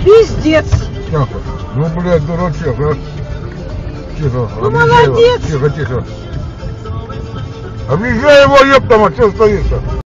Пиздец. Тихо. Ну, блядь, дурачок, а. Тихо. Ну, молодец. Тихо, тихо. Объезжай его, ёптама, что стоишь-то?